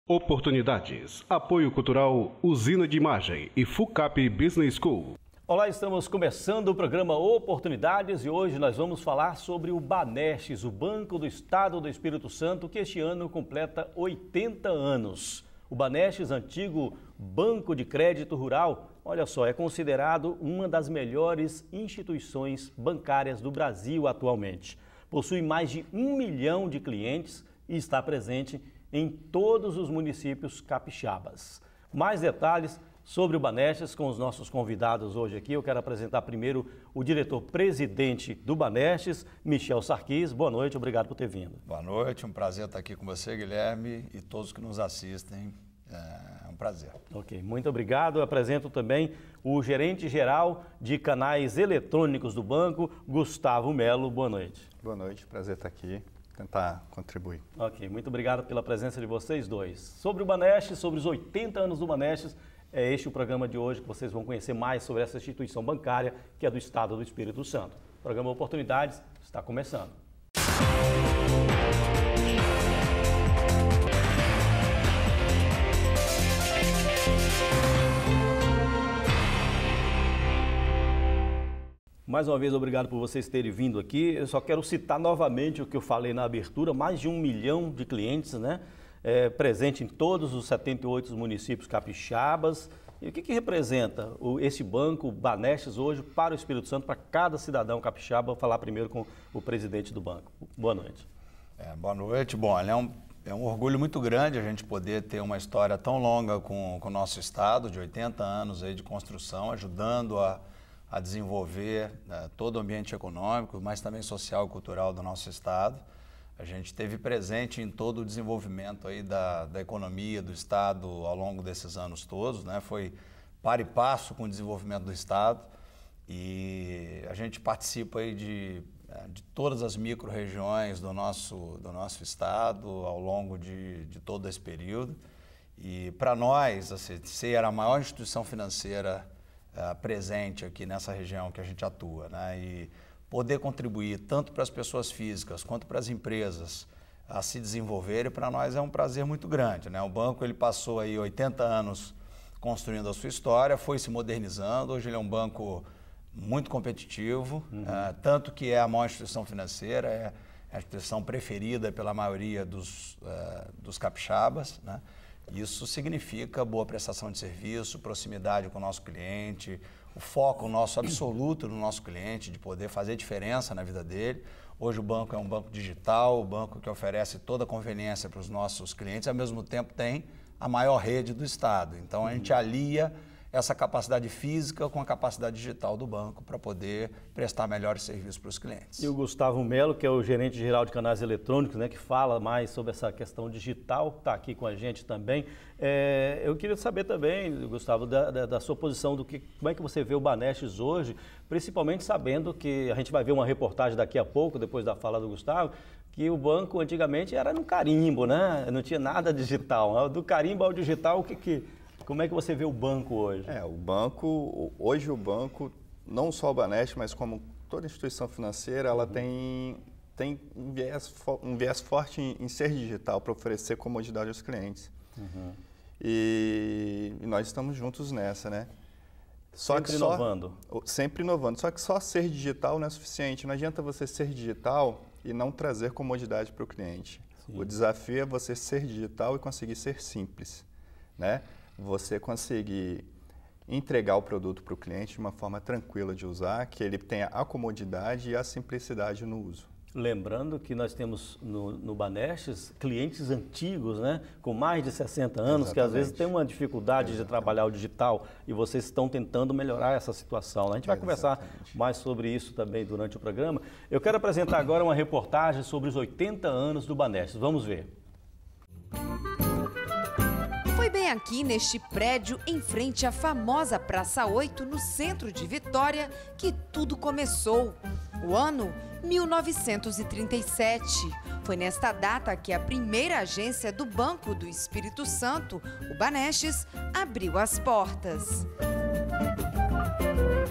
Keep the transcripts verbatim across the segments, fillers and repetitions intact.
Oportunidades. Apoio Cultural Usina de Imagem e FUCAP Business School. Olá, estamos começando o programa Oportunidades e hoje nós vamos falar sobre o Banestes, o Banco do Estado do Espírito Santo, que este ano completa oitenta anos. O Banestes, antigo Banco de Crédito Rural, olha só, é considerado uma das melhores instituições bancárias do Brasil atualmente. Possui mais de um milhão de clientes e está presente em todos os municípios capixabas. Mais detalhes sobre o Banestes com os nossos convidados hoje aqui. Eu quero apresentar primeiro o diretor-presidente do Banestes, Michel Sarquis. Boa noite, obrigado por ter vindo. Boa noite, um prazer estar aqui com você, Guilherme, e todos que nos assistem. É um prazer. Ok, muito obrigado. Eu apresento também o gerente-geral de canais eletrônicos do banco, Gustavo Melo. Boa noite. Boa noite, prazer estar aqui. Tentar contribuir. Ok, muito obrigado pela presença de vocês dois. Sobre o Banestes, sobre os oitenta anos do Banestes, é este o programa de hoje que vocês vão conhecer mais sobre essa instituição bancária que é do Estado do Espírito Santo. O programa Oportunidades está começando. Mais uma vez, obrigado por vocês terem vindo aqui. Eu só quero citar novamente o que eu falei na abertura, mais de um milhão de clientes, né? É, presente em todos os setenta e oito municípios capixabas. E o que, que representa o, esse banco, o Banestes, hoje para o Espírito Santo, para cada cidadão capixaba? Vou falar primeiro com o presidente do banco. Boa noite. É, boa noite. Bom, é um, é um orgulho muito grande a gente poder ter uma história tão longa com, com o nosso estado, de oitenta anos aí de construção, ajudando a a desenvolver né, todo o ambiente econômico, mas também social e cultural do nosso estado. A gente esteve presente em todo o desenvolvimento aí da, da economia do estado ao longo desses anos todos, né? Foi par e passo com o desenvolvimento do estado e a gente participa aí de, de todas as micro-regiões do nosso, do nosso estado ao longo de, de todo esse período. E para nós, a C C era a maior instituição financeira Uh, presente aqui nessa região que a gente atua, né? E poder contribuir tanto para as pessoas físicas quanto para as empresas a se desenvolverem, para nós é um prazer muito grande, né? O banco ele passou aí oitenta anos construindo a sua história, foi se modernizando, hoje ele é um banco muito competitivo, uhum. uh, tanto que é a maior instituição financeira, é a instituição preferida pela maioria dos, uh, dos capixabas, né? Isso significa boa prestação de serviço, proximidade com o nosso cliente, o foco nosso absoluto no nosso cliente, de poder fazer diferença na vida dele. Hoje o banco é um banco digital, o banco que oferece toda a conveniência para os nossos clientes, ao mesmo tempo tem a maior rede do estado. Então a gente alia essa capacidade física com a capacidade digital do banco para poder prestar melhores serviços para os clientes. E o Gustavo Melo, que é o gerente geral de canais eletrônicos, né, que fala mais sobre essa questão digital, está aqui com a gente também. É, eu queria saber também, Gustavo, da, da, da sua posição, do que, como é que você vê o Banestes hoje, principalmente sabendo que a gente vai ver uma reportagem daqui a pouco, depois da fala do Gustavo, que o banco antigamente era no carimbo, né? Não tinha nada digital. Do carimbo ao digital, o que que... Como é que você vê o banco hoje? É, o banco, hoje o banco, não só o Banestes, mas como toda instituição financeira, ela uhum. tem, tem um, viés, um viés forte em, em ser digital para oferecer comodidade aos clientes. Uhum. E, e nós estamos juntos nessa, né? Só sempre que só, inovando. Sempre inovando. Só que só ser digital não é suficiente. Não adianta você ser digital e não trazer comodidade para o cliente. Sim. O desafio é você ser digital e conseguir ser simples, né? Você conseguir entregar o produto para o cliente de uma forma tranquila de usar, que ele tenha a comodidade e a simplicidade no uso. Lembrando que nós temos no, no Banestes clientes antigos, né, com mais de sessenta anos, Exatamente. Que às vezes tem uma dificuldade Exatamente. De trabalhar o digital e vocês estão tentando melhorar essa situação. A gente vai Exatamente. Conversar mais sobre isso também durante o programa. Eu quero apresentar agora uma reportagem sobre os oitenta anos do Banestes. Vamos ver. Foi bem aqui neste prédio, em frente à famosa Praça oito, no centro de Vitória, que tudo começou. O ano mil novecentos e trinta e sete. Foi nesta data que a primeira agência do Banco do Espírito Santo, o Banestes, abriu as portas.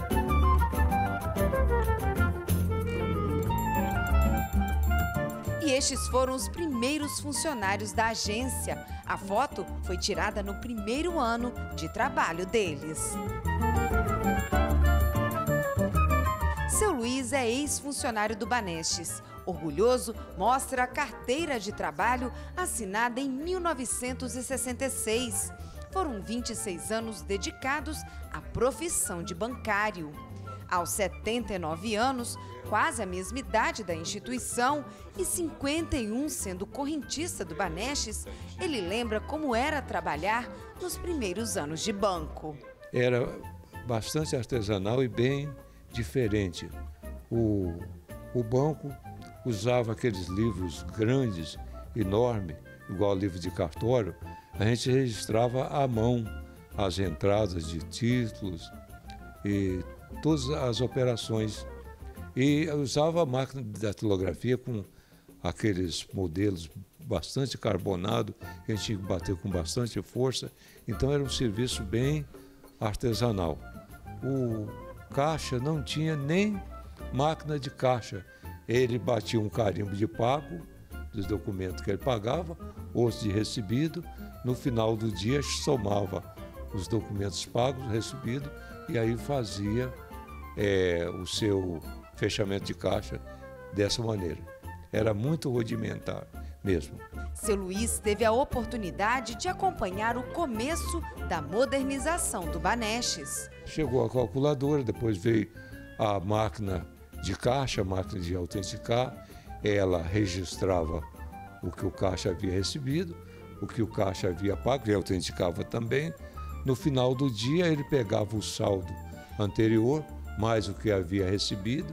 E estes foram os primeiros funcionários da agência. A foto foi tirada no primeiro ano de trabalho deles. Seu Luiz é ex-funcionário do Banestes. Orgulhoso, mostra a carteira de trabalho assinada em mil novecentos e sessenta e seis. Foram vinte e seis anos dedicados à profissão de bancário. Aos setenta e nove anos, quase a mesma idade da instituição, e cinquenta e um sendo correntista do Banestes, ele lembra como era trabalhar nos primeiros anos de banco. Era bastante artesanal e bem diferente. O, o banco usava aqueles livros grandes, enormes, igual livro de cartório. A gente registrava à mão as entradas de títulos e todas as operações. E usava a máquina de datilografia com aqueles modelos bastante carbonado, que a gente tinha que bater com bastante força. Então era um serviço bem artesanal. O caixa não tinha nem máquina de caixa. Ele batia um carimbo de pago dos documentos que ele pagava, outro de recebido. No final do dia somava os documentos pagos, recebidos, e aí fazia é, o seu fechamento de caixa dessa maneira. Era muito rudimentar mesmo. Seu Luiz teve a oportunidade de acompanhar o começo da modernização do Banestes. Chegou a calculadora, depois veio a máquina de caixa, a máquina de autenticar. Ela registrava o que o caixa havia recebido, o que o caixa havia pago, e autenticava também. No final do dia, ele pegava o saldo anterior, mais o que havia recebido,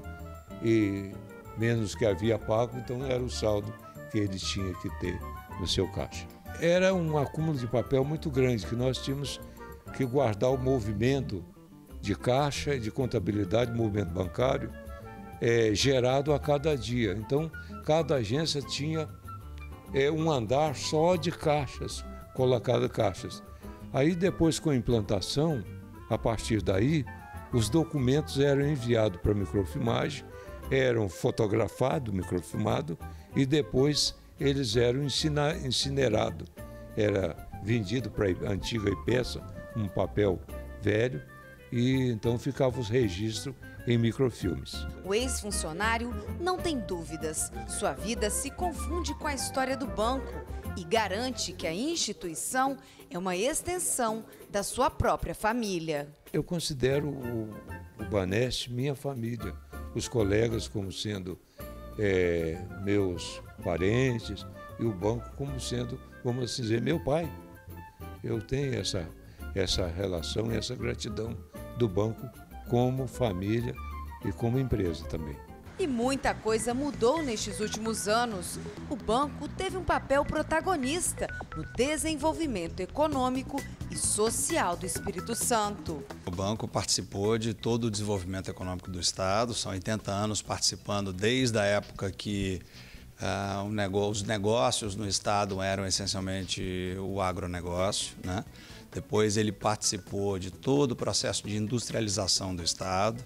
e menos o que havia pago, então era o saldo que ele tinha que ter no seu caixa. Era um acúmulo de papel muito grande, que nós tínhamos que guardar o movimento de caixa, de contabilidade, movimento bancário, é, gerado a cada dia. Então, cada agência tinha é, um andar só de caixas, colocado caixas. Aí, depois, com a implantação, a partir daí, os documentos eram enviados para a microfilmagem, eram fotografados, microfilmados, e depois eles eram incinerados. Era vendido para a antiga IPESA, um papel velho, e então ficavam os registros em microfilmes. O ex-funcionário não tem dúvidas. Sua vida se confunde com a história do banco e garante que a instituição é uma extensão da sua própria família. Eu considero o, o Banestes minha família, os colegas como sendo é, meus parentes e o banco como sendo, vamos assim dizer, meu pai. Eu tenho essa, essa relação e essa gratidão do banco como família e como empresa também. E muita coisa mudou nestes últimos anos. O banco teve um papel protagonista no desenvolvimento econômico e social do Espírito Santo. O banco participou de todo o desenvolvimento econômico do Estado, são oitenta anos participando desde a época que uh, o nego- os negócios no Estado eram essencialmente o agronegócio, né? Depois ele participou de todo o processo de industrialização do Estado,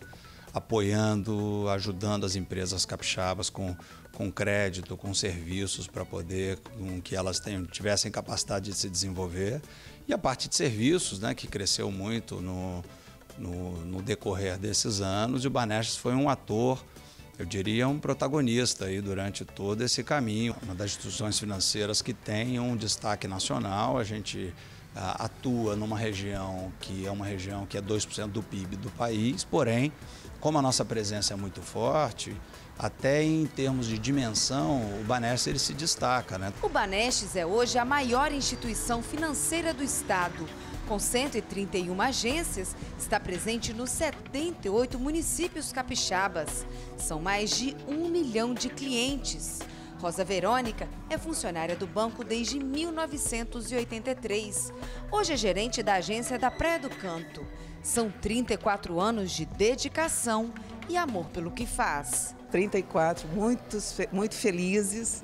apoiando, ajudando as empresas capixabas com, com crédito, com serviços para poder com que elas tenham, tivessem capacidade de se desenvolver. E a parte de serviços, né, que cresceu muito no, no, no decorrer desses anos, e o Banestes foi um ator, eu diria um protagonista aí durante todo esse caminho. Uma das instituições financeiras que tem um destaque nacional. A gente ah, atua numa região que é uma região que é dois por cento do P I B do país, porém, como a nossa presença é muito forte, até em termos de dimensão, o Banestes ele se destaca, né? O Banestes é hoje a maior instituição financeira do Estado. Com cento e trinta e uma agências, está presente nos setenta e oito municípios capixabas. São mais de um milhão de clientes. Rosa Verônica é funcionária do banco desde mil novecentos e oitenta e três. Hoje é gerente da agência da Praia do Canto. São trinta e quatro anos de dedicação e amor pelo que faz. trinta e quatro, muito, muito felizes,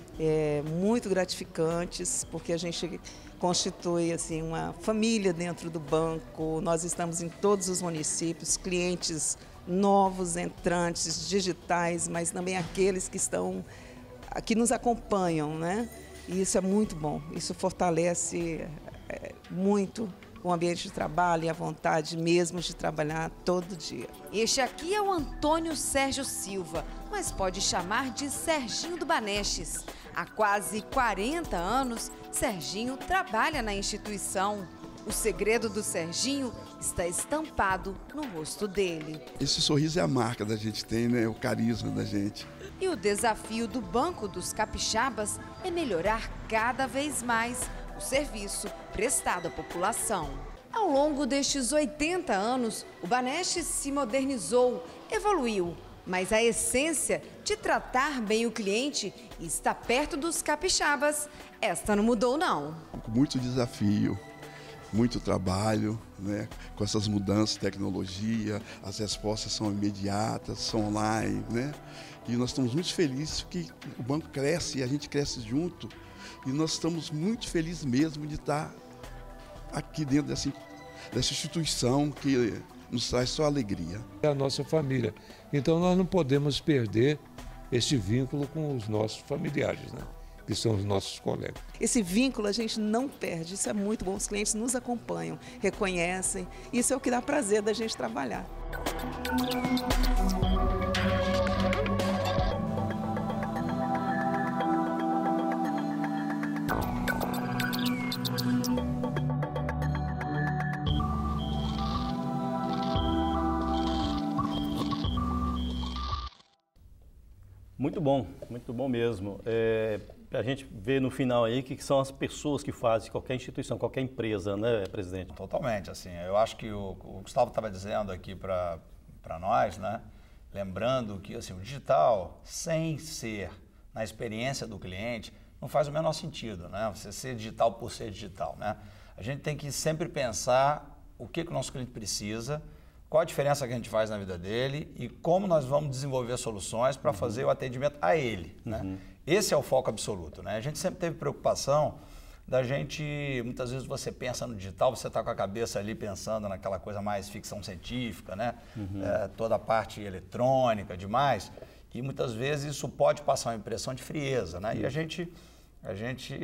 é, muito gratificantes, porque a gente constitui assim, uma família dentro do banco. Nós estamos em todos os municípios, clientes novos, entrantes, digitais, mas também aqueles que estão que nos acompanham, né? E isso é muito bom, isso fortalece é, muito o ambiente de trabalho e a vontade mesmo de trabalhar todo dia. Este aqui é o Antônio Sérgio Silva, mas pode chamar de Serginho do Banestes. Há quase quarenta anos, Serginho trabalha na instituição. O segredo do Serginho está estampado no rosto dele. Esse sorriso é a marca da gente tem, né? O carisma da gente. E o desafio do Banco dos Capixabas é melhorar cada vez mais o serviço prestado à população. Ao longo destes oitenta anos, o Banestes se modernizou, evoluiu, mas a essência de tratar bem o cliente e estar perto dos capixabas, esta não mudou não. Com muito desafio, muito trabalho, né? Com essas mudanças, tecnologia, as respostas são imediatas, são online, né? E nós estamos muito felizes que o banco cresce e a gente cresce junto. E nós estamos muito felizes mesmo de estar aqui dentro dessa, dessa instituição que nos traz só alegria. É a nossa família. Então nós não podemos perder esse vínculo com os nossos familiares, né? Que são os nossos colegas. Esse vínculo a gente não perde, isso é muito bom. Os clientes nos acompanham, reconhecem. Isso é o que dá prazer da gente trabalhar. Muito bom, muito bom mesmo. É, a gente vê no final aí que são as pessoas que fazem qualquer instituição, qualquer empresa, né, presidente? Totalmente, assim, eu acho que o, o Gustavo estava dizendo aqui para nós, né, lembrando que assim, o digital, sem ser na experiência do cliente, não faz o menor sentido, né, você ser digital por ser digital, né. A gente tem que sempre pensar o que, que o nosso cliente precisa, qual a diferença que a gente faz na vida dele e como nós vamos desenvolver soluções para uhum. fazer o atendimento a ele. Né? Uhum. Esse é o foco absoluto. Né? A gente sempre teve preocupação da gente, muitas vezes você pensa no digital, você está com a cabeça ali pensando naquela coisa mais ficção científica, né? Uhum. É, toda a parte eletrônica, demais, e muitas vezes isso pode passar uma impressão de frieza. Né? Uhum. E a gente, a gente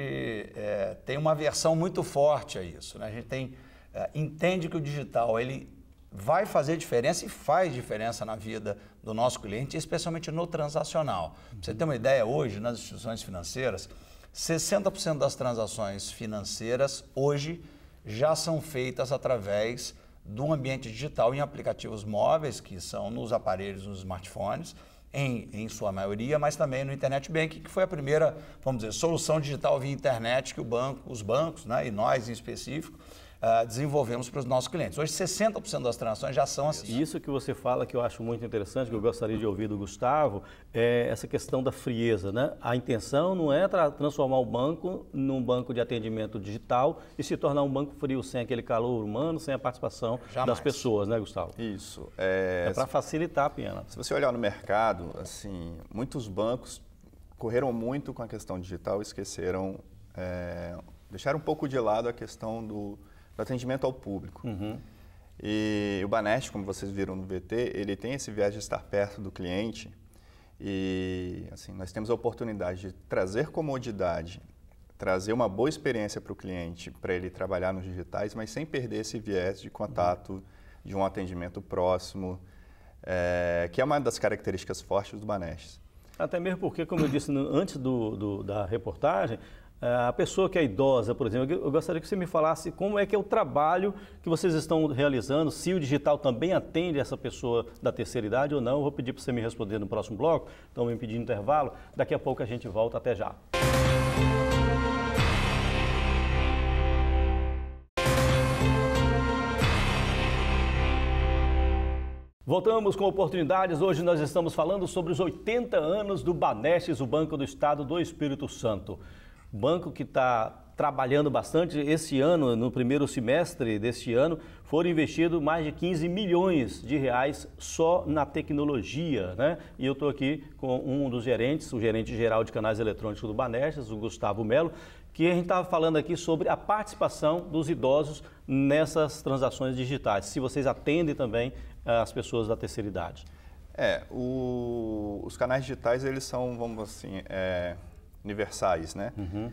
é, tem uma aversão muito forte a isso. Né? A gente tem, é, entende que o digital, ele vai fazer diferença e faz diferença na vida do nosso cliente, especialmente no transacional. Pra você ter uma ideia, hoje, nas instituições financeiras, sessenta por cento das transações financeiras hoje já são feitas através do ambiente digital em aplicativos móveis, que são nos aparelhos, nos smartphones, em, em sua maioria, mas também no Internet Banking, que foi a primeira, vamos dizer, solução digital via internet que o banco, os bancos, né, e nós em específico, Uh, desenvolvemos para os nossos clientes. Hoje, sessenta por cento das transações já são assim. Isso que você fala, que eu acho muito interessante, que eu gostaria de ouvir do Gustavo, é essa questão da frieza, né? A intenção não é tra transformar o banco num banco de atendimento digital e se tornar um banco frio, sem aquele calor humano, sem a participação Jamais. das pessoas, né, Gustavo? Isso. É, é para facilitar a pena. Se você olhar no mercado, assim, muitos bancos correram muito com a questão digital e esqueceram, é, deixaram um pouco de lado a questão do do atendimento ao público. Uhum. E o Banestes, como vocês viram no V T, ele tem esse viés de estar perto do cliente e assim, nós temos a oportunidade de trazer comodidade, trazer uma boa experiência para o cliente, para ele trabalhar nos digitais, mas sem perder esse viés de contato, uhum. de um atendimento próximo, é, que é uma das características fortes do Banestes. Até mesmo porque, como eu disse no, antes do, do, da reportagem, a pessoa que é idosa, por exemplo, eu gostaria que você me falasse como é que é o trabalho que vocês estão realizando, se o digital também atende essa pessoa da terceira idade ou não. Eu vou pedir para você me responder no próximo bloco, então vou me pedir intervalo. Daqui a pouco a gente volta, até já. Voltamos com oportunidades. Hoje nós estamos falando sobre os oitenta anos do Banestes, o Banco do Estado do Espírito Santo. Banco que está trabalhando bastante. Esse ano, no primeiro semestre deste ano, foram investidos mais de quinze milhões de reais só na tecnologia, né? E eu estou aqui com um dos gerentes, o gerente geral de canais eletrônicos do Banestes, o Gustavo Melo, que a gente estava falando aqui sobre a participação dos idosos nessas transações digitais, se vocês atendem também as pessoas da terceira idade. É, o, os canais digitais, eles são, vamos assim, é, universais, né? Uhum.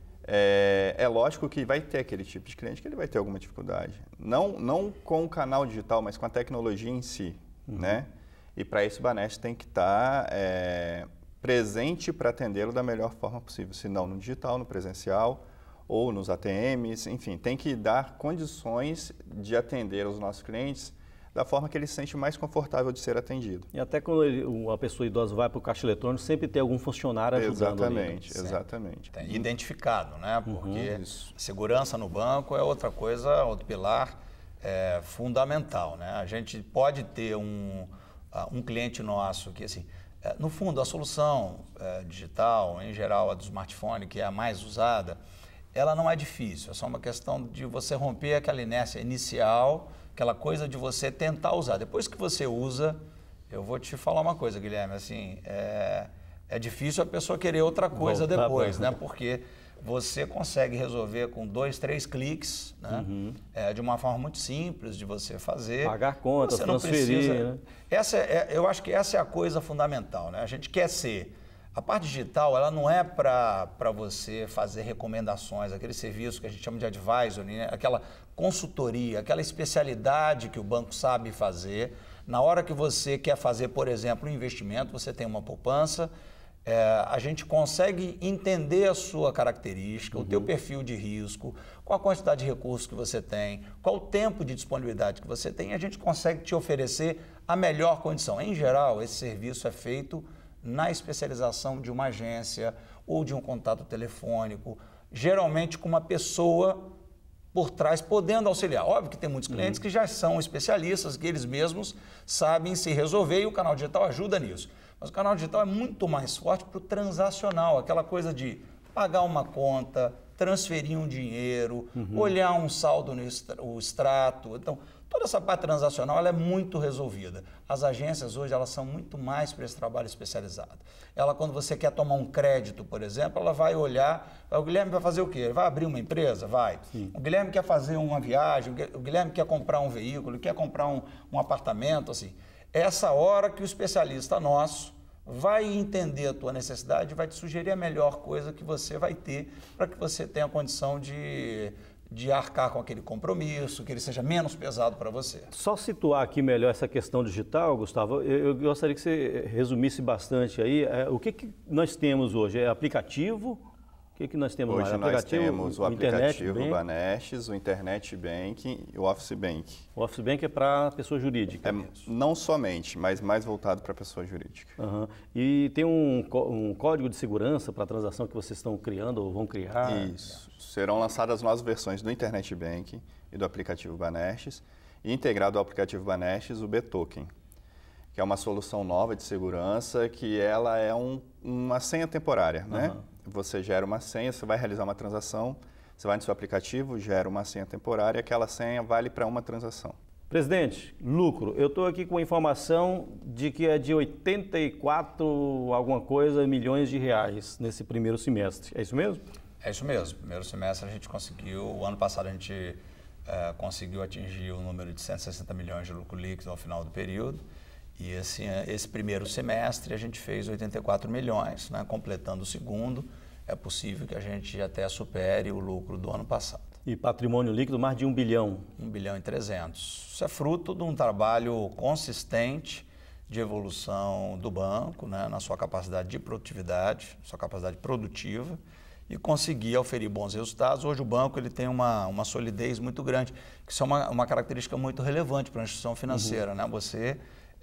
É, é lógico que vai ter aquele tipo de cliente que ele vai ter alguma dificuldade. Não, não com o canal digital, mas com a tecnologia em si, uhum. né? E para isso o Banest tem que estar tá, é, presente para atendê-lo da melhor forma possível. Se não no digital, no presencial ou nos A T Ms, enfim, tem que dar condições de atender os nossos clientes da forma que ele se sente mais confortável de ser atendido. E até quando ele, a pessoa idosa vai para o caixa eletrônico, sempre tem algum funcionário ajudando. Exatamente, ali, né? exatamente. Tem identificado, né? Porque uhum. segurança no banco é outra coisa, outro pilar é, fundamental, né? A gente pode ter um, um cliente nosso que, assim, é, no fundo, a solução é, digital, em geral, a do smartphone, que é a mais usada, ela não é difícil, é só uma questão de você romper aquela inércia inicial, aquela coisa de você tentar usar. Depois que você usa, eu vou te falar uma coisa, Guilherme, assim, é, é difícil a pessoa querer outra coisa Voltar depois, pra... né? Porque você consegue resolver com dois, três cliques, né? Uhum. É, de uma forma muito simples de você fazer. Pagar contas, você não transferir, precisa... né? Essa é, eu acho que essa é a coisa fundamental, né? A gente quer ser... A parte digital, ela não é para você fazer recomendações, aquele serviço que a gente chama de advisory, né? Aquela consultoria, aquela especialidade que o banco sabe fazer. Na hora que você quer fazer, por exemplo, um investimento, você tem uma poupança, é, a gente consegue entender a sua característica, uhum. o teu perfil de risco, qual a quantidade de recursos que você tem, qual o tempo de disponibilidade que você tem, e a gente consegue te oferecer a melhor condição. Em geral, esse serviço é feito na especialização de uma agência ou de um contato telefônico, geralmente com uma pessoa por trás podendo auxiliar. Óbvio que tem muitos clientes uhum. que já são especialistas, que eles mesmos sabem se resolver e o canal digital ajuda nisso. Mas o canal digital é muito mais forte para o transacional, aquela coisa de pagar uma conta, transferir um dinheiro, uhum. olhar um saldo no extrato. Então, toda essa parte transacional ela é muito resolvida. As agências hoje elas são muito mais para esse trabalho especializado. Ela, quando você quer tomar um crédito, por exemplo, ela vai olhar, o Guilherme vai fazer o quê? Ele vai abrir uma empresa? Vai. Sim. O Guilherme quer fazer uma viagem, o Guilherme quer comprar um veículo, quer comprar um, um apartamento, assim. É essa hora que o especialista nosso vai entender a tua necessidade e vai te sugerir a melhor coisa que você vai ter para que você tenha a condição de... de arcar com aquele compromisso, que ele seja menos pesado para você. Só situar aqui melhor essa questão digital, Gustavo, eu, eu gostaria que você resumisse bastante aí. É, o que, que nós temos hoje? É aplicativo? O que, que nós temos hoje mais? Nós aplicativo, temos o aplicativo Banest, o Internet Banking e o Office Bank. O Office Bank é para pessoa jurídica? É, não somente, mas mais voltado para pessoa jurídica. Uhum. E tem um, um código de segurança para a transação que vocês estão criando ou vão criar? Isso. Serão lançadas novas versões do Internet Banking e do aplicativo Banest, e integrado ao aplicativo Banest o B-Token, que é uma solução nova de segurança que ela é um, uma senha temporária, uhum. né? Você gera uma senha, você vai realizar uma transação, você vai no seu aplicativo, gera uma senha temporária, aquela senha vale para uma transação. Presidente, lucro. Eu estou aqui com a informação de que é de oitenta e quatro alguma coisa milhões de reais nesse primeiro semestre. É isso mesmo? É isso mesmo. Primeiro semestre a gente conseguiu, o ano passado a gente é, conseguiu atingir o número de cento e sessenta milhões de lucro líquido ao final do período. E esse, esse primeiro semestre a gente fez oitenta e quatro milhões, né? Completando o segundo, é possível que a gente até supere o lucro do ano passado. E patrimônio líquido mais de um bilhão? Um bilhão e trezentos. Isso é fruto de um trabalho consistente de evolução do banco, né? Na sua capacidade de produtividade, sua capacidade produtiva, e conseguir oferir bons resultados. Hoje o banco ele tem uma, uma solidez muito grande, que isso é uma, uma característica muito relevante para a instituição financeira, uhum. né? Você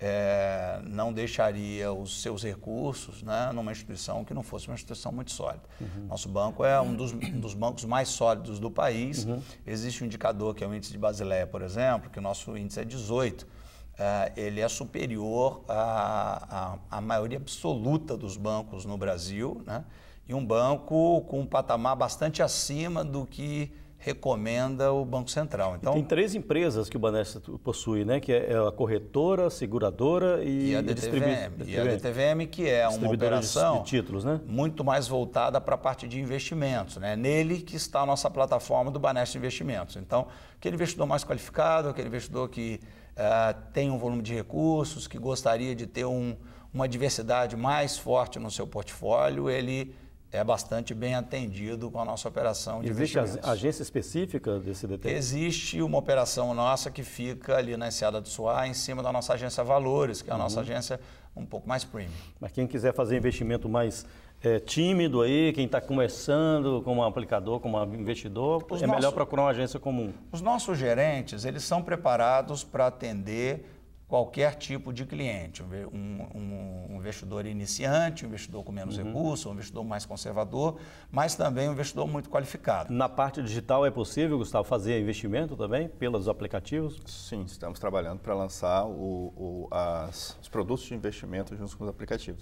É, não deixaria os seus recursos, né, numa instituição que não fosse uma instituição muito sólida. Uhum. Nosso banco é um dos, um dos bancos mais sólidos do país. Uhum. Existe um indicador que é o índice de Basileia, por exemplo, que o nosso índice é dezoito. É, ele é superior à, à, à maioria absoluta dos bancos no Brasil, né, e um banco com um patamar bastante acima do que recomenda o Banco Central. Então, e tem três empresas que o Banesp possui, né? Que é a corretora, a seguradora e, e a D T V M. E a D T V M, que é uma operação de, de títulos, né? muito mais voltada para a parte de investimentos. Né? Nele que está a nossa plataforma do Banesp Investimentos. Então, aquele investidor mais qualificado, aquele investidor que uh, tem um volume de recursos, que gostaria de ter um, uma diversidade mais forte no seu portfólio, ele é bastante bem atendido com a nossa operação de Existe investimentos. agência específica desse D T? Existe uma operação nossa que fica ali na Enseada do Suá, em cima da nossa agência Valores, que é a uhum. nossa agência um pouco mais premium. Mas quem quiser fazer investimento mais é, tímido aí, quem está começando como aplicador, como investidor, Os é nossos, melhor procurar uma agência comum. Os nossos gerentes, eles são preparados para atender qualquer tipo de cliente, um, um, um investidor iniciante, um investidor com menos uhum. recursos, um investidor mais conservador, mas também um investidor muito qualificado. Na parte digital é possível, Gustavo, fazer investimento também pelos aplicativos? Sim, estamos trabalhando para lançar o, o, as, os produtos de investimento junto com os aplicativos.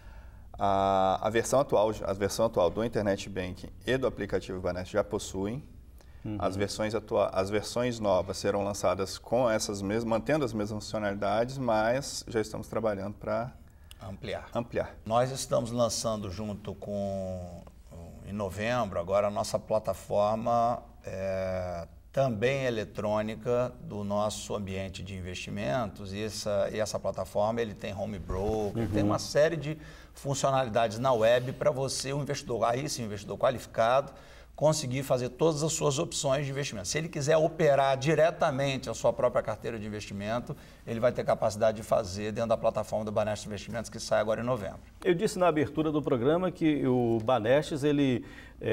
A, a, versão atual, a versão atual do Internet Banking e do aplicativo Banesp já possuem. Uhum. As, versões atua as versões novas serão lançadas com essas mesmas, mantendo as mesmas funcionalidades, mas já estamos trabalhando para ampliar. ampliar. Nós estamos lançando junto com, em novembro, agora a nossa plataforma é, também eletrônica do nosso ambiente de investimentos, e essa, e essa plataforma ele tem home broker, uhum. tem uma série de funcionalidades na web para você, um investidor, aí sim, um investidor qualificado, conseguir fazer todas as suas opções de investimento. Se ele quiser operar diretamente a sua própria carteira de investimento, ele vai ter capacidade de fazer dentro da plataforma do Banesp Investimentos, que sai agora em novembro. Eu disse na abertura do programa que o Banesp, ele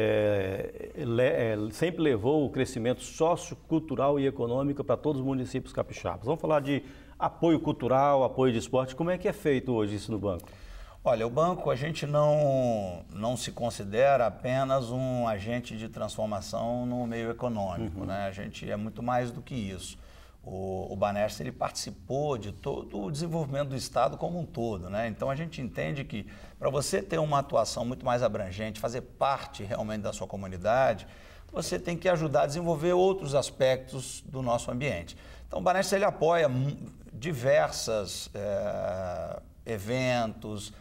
é, le, é, sempre levou o crescimento sociocultural e econômico para todos os municípios capixabas. Vamos falar de apoio cultural, apoio de esporte. Como é que é feito hoje isso no banco? Olha, o banco, a gente não, não se considera apenas um agente de transformação no meio econômico, uhum. né? A gente é muito mais do que isso. O, o Banesp, ele participou de todo o desenvolvimento do Estado como um todo, né? Então, a gente entende que para você ter uma atuação muito mais abrangente, fazer parte realmente da sua comunidade, você tem que ajudar a desenvolver outros aspectos do nosso ambiente. Então, o Banesp, ele apoia diversas é, eventos,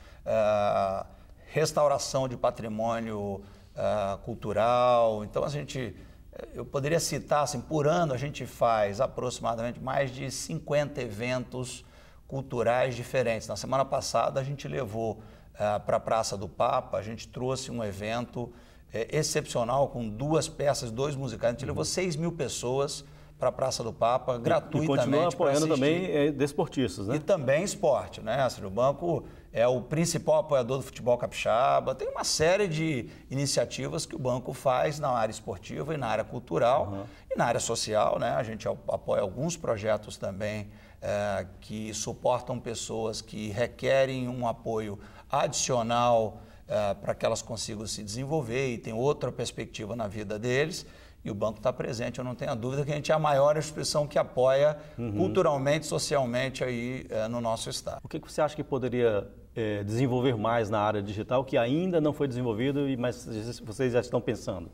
Uh, restauração de patrimônio uh, cultural. Então, a gente, eu poderia citar, assim, por ano a gente faz aproximadamente mais de cinquenta eventos culturais diferentes. Na semana passada a gente levou uh, para a Praça do Papa, a gente trouxe um evento uh, excepcional com duas peças, dois musicais. A gente uhum. levou seis mil pessoas para a Praça do Papa, gratuitamente. E continua apoiando também é, desportistas, né? E também esporte, né? Assim, o banco é o principal apoiador do futebol capixaba. Tem uma série de iniciativas que o banco faz na área esportiva e na área cultural uhum. e na área social, né? A gente apoia alguns projetos também é, que suportam pessoas que requerem um apoio adicional é, para que elas consigam se desenvolver e tem outra perspectiva na vida deles. E o banco está presente, eu não tenho a dúvida que a gente é a maior instituição que apoia uhum. culturalmente, socialmente aí é, no nosso estado. O que você acha que poderia é, desenvolver mais na área digital que ainda não foi desenvolvido, mas vocês já estão pensando?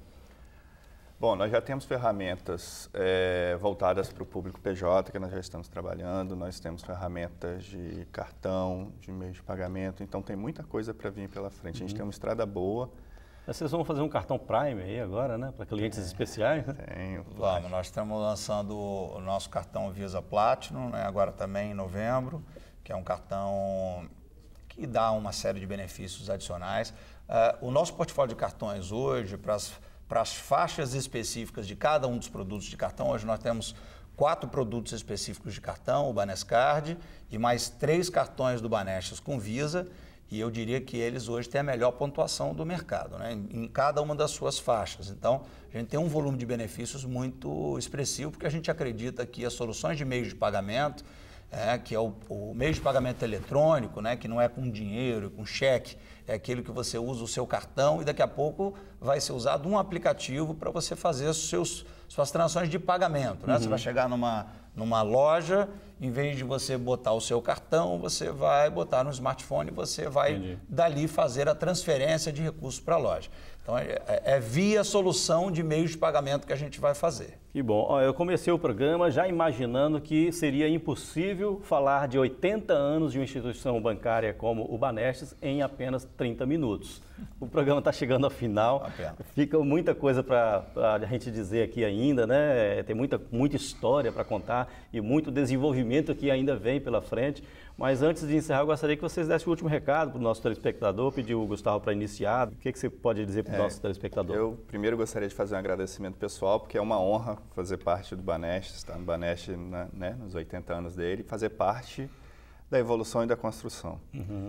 Bom, nós já temos ferramentas é, voltadas para o público P J, que nós já estamos trabalhando, nós temos ferramentas de cartão, de meio de pagamento, então tem muita coisa para vir pela frente. A gente uhum. tem uma estrada boa. Vocês vão fazer um cartão Prime aí agora, né? Para clientes é, especiais, né? Tenho. Vamos, nós estamos lançando o nosso cartão Visa Platinum, né? Agora também em novembro, que é um cartão que dá uma série de benefícios adicionais. Uh, o nosso portfólio de cartões hoje, para as faixas específicas de cada um dos produtos de cartão, hoje nós temos quatro produtos específicos de cartão, o Banesp Card, e mais três cartões do Banesp com Visa. E eu diria que eles hoje têm a melhor pontuação do mercado, né? em, em cada uma das suas faixas. Então, a gente tem um volume de benefícios muito expressivo, porque a gente acredita que as soluções de meios de pagamento, é, que é o, o meio de pagamento eletrônico, né, que não é com dinheiro, com cheque, é aquele que você usa o seu cartão e daqui a pouco vai ser usado um aplicativo para você fazer os seus, suas transações de pagamento. Né? Uhum. Você vai chegar numa, numa loja em vez de você botar o seu cartão, você vai botar no smartphone e você vai Entendi. dali fazer a transferência de recursos para a loja. Então, é, é via solução de meios de pagamento que a gente vai fazer. Que bom. Eu comecei o programa já imaginando que seria impossível falar de oitenta anos de uma instituição bancária como o Banestes em apenas trinta minutos. O programa está chegando ao final, fica muita coisa para a gente dizer aqui ainda, né? Tem muita, muita história para contar e muito desenvolvimento que ainda vem pela frente. Mas antes de encerrar, eu gostaria que vocês dessem o último recado para o nosso telespectador. Pediu o Gustavo para iniciar. O que, que você pode dizer para o é, nosso telespectador? Eu primeiro gostaria de fazer um agradecimento pessoal, porque é uma honra fazer parte do Banestes, estar no Banestes, né, nos oitenta anos dele, fazer parte da evolução e da construção. Uhum.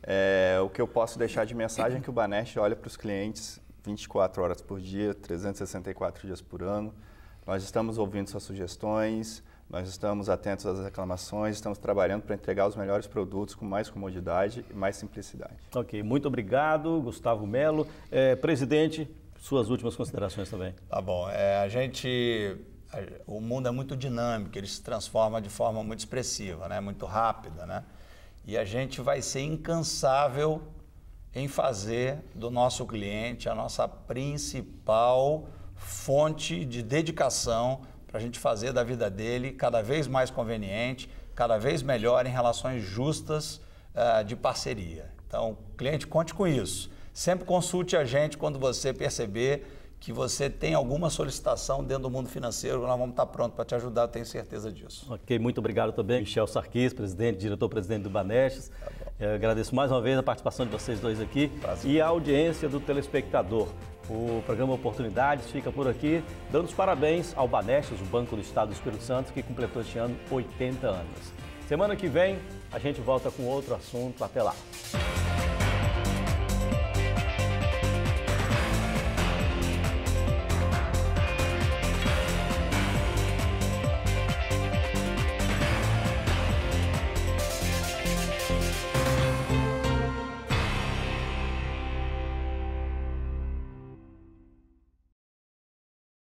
É, o que eu posso deixar de mensagem é que o Banestes olha para os clientes vinte e quatro horas por dia, trezentos e sessenta e quatro dias por ano. Nós estamos ouvindo suas sugestões, nós estamos atentos às reclamações, estamos trabalhando para entregar os melhores produtos com mais comodidade e mais simplicidade. Ok, muito obrigado, Gustavo Melo. É, presidente, suas últimas considerações também. Tá bom, é, a gente, a, o mundo é muito dinâmico, ele se transforma de forma muito expressiva, né? Muito rápida, né? E a gente vai ser incansável em fazer do nosso cliente a nossa principal fonte de dedicação para a gente fazer da vida dele cada vez mais conveniente, cada vez melhor em relações justas uh, de parceria. Então, cliente, conte com isso. Sempre consulte a gente quando você perceber que você tem alguma solicitação dentro do mundo financeiro, nós vamos estar prontos para te ajudar, eu tenho certeza disso. Ok, muito obrigado também, Michel Sarquis, presidente, diretor-presidente do Banestes. Tá bom. Eu agradeço mais uma vez a participação de vocês dois aqui Prazer. E a audiência do telespectador. O programa Oportunidades fica por aqui, dando os parabéns ao Banestes, o Banco do Estado do Espírito Santo, que completou este ano oitenta anos. Semana que vem, a gente volta com outro assunto. Até lá.